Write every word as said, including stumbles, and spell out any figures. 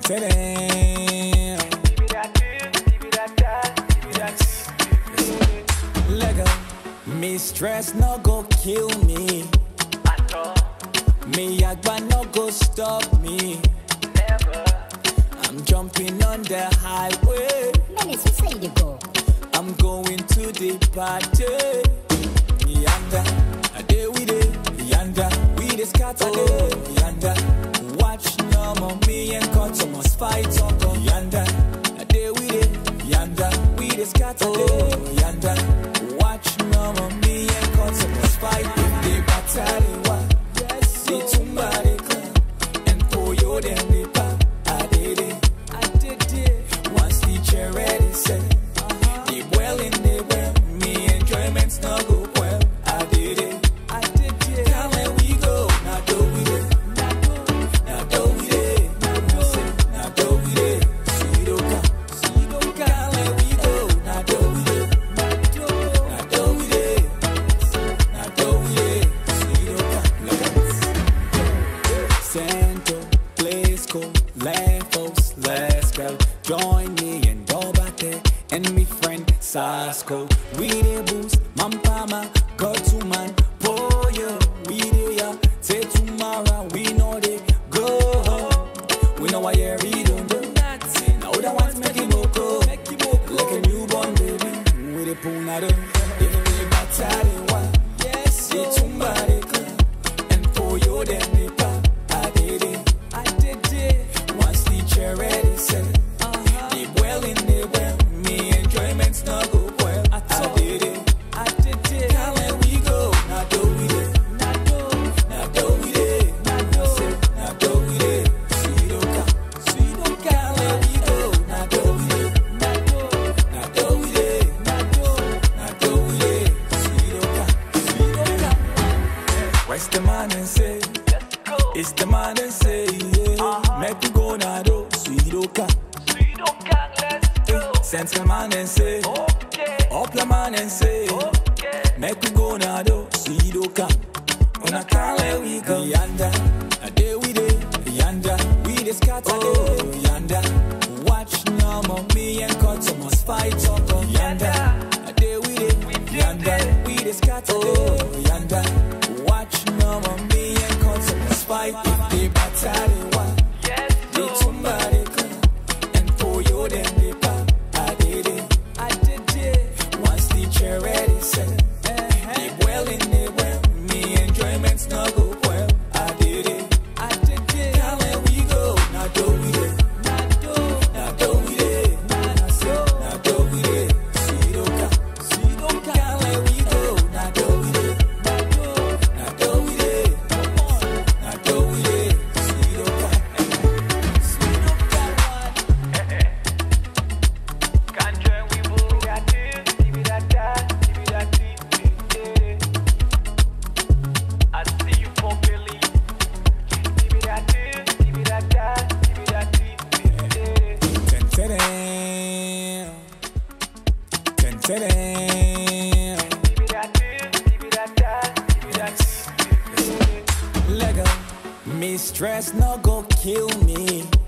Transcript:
Lego, me stress no go kill me. Me agba no go stop me. Never. I'm jumping on the highway. Dennis, you say you go. I'm going to the party. Yanda, a day we day. Yanda, we the scatter day. Yanda, watch no more me and cut must fight up. Yanda, a day we day. Yanda, we the scatter day. Yanda, watch no more me and cut must fight. The battle wa, yes, the tumbare club and Poyo them the pa. I did it, I did it. Once the chair ready set, the well in the well, me enjoyment's no go well. I did it, I did it. Can't let we go, now do we it, now do we it, now do we it. See do ka, see do ka. Can't let we go, now do we it, now do we it, now do we it. See do ka, look at this. Santo, let's go, Lefos, let's go. Join me and Dobate and me friend Sasko. We the boost, Mampama, go to man, Poyo. We the ya, say tomorrow, we know they go home. We know why you read don't do nothing. Now that one's making moko, like a newborn baby. We the punado, if we battle one, yes, say tomorrow club and Poyo them the pa. I did it, I did it. Once the chair ready set, the well in the well, me enjoyment's not go well. I did it, I did it. Can't let we go, now do we it, now do, now do we it, now do, now do we it. See do ka, see do ka. Can't let we go, now do we it, now do, now do we it, now do, now do we it. See do ka, see do ka. Where's the man and say? Let's go. It's the man and say, yeah. Make we go now, do, see do ka. Sweet gang, let's go. Sense man and say, Okay. up the man and say, Okay. make we go now, do, see do ka. When I can't let we go, yanda, a day we day, yanda, we the scatter day, yanda, watch no more me and cut must fight up, yanda, a day we day, yanda, we the scatter day, yanda, watch no more me and cut must fight. If they battle one, Yes, the go. tumbare club and Poyo them the pa. I did it, I did it. Once the chair ready set, the well in the well, me enjoyment's not go well. I did it, I did it. Can't let we go, now do we it, now do, now do we it, now do we it. See do ka, see do ka. Can't let we go, now do we it, now do, now do we it, now do we it. See do ka, see do ka. Can't join we will got it. Give it that that, give it that tea. I see you for Billy. Give it that it, give it that that, give it that tea. Ten-ten-ten. Ten-ten-ten. Give it that it, give it that that, give it that tea. Lego, me stress no go kill me.